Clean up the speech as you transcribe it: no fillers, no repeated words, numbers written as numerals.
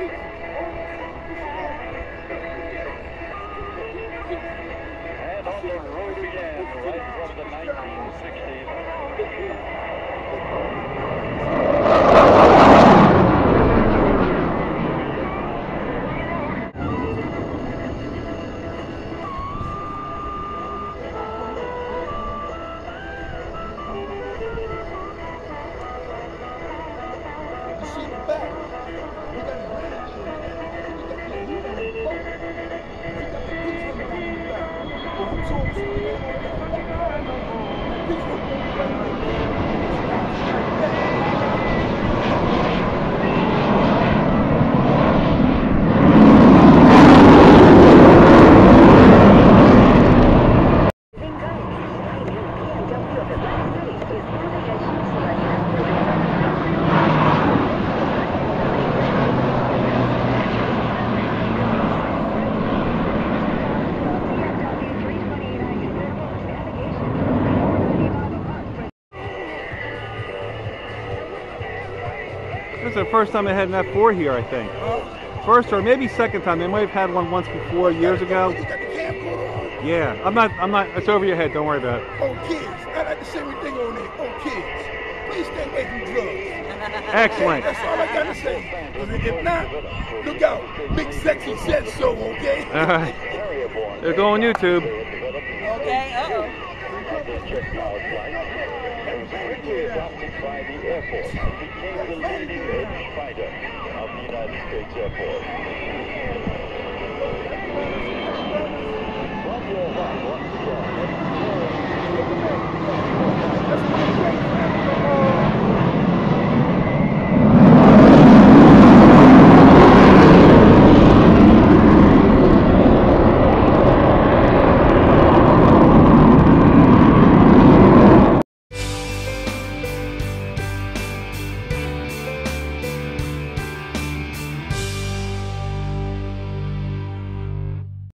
And on the road again, right from the 1960s. This is the first time I had an F4 here, I think. First or maybe second time. They might have had one once before, years ago. Yeah, I'm not, it's over your head, don't worry about it. Oh, kids, I like the same thing on there. Oh, kids, please stay away from drugs. Excellent. That's all I got to say. If not, look out. Big Sexy said so, okay? All right. They're going YouTube. Okay, uh-oh. Quickly adopted by the Air Force and became the leading edge fighter of the United States Air Force. From your heart, once again,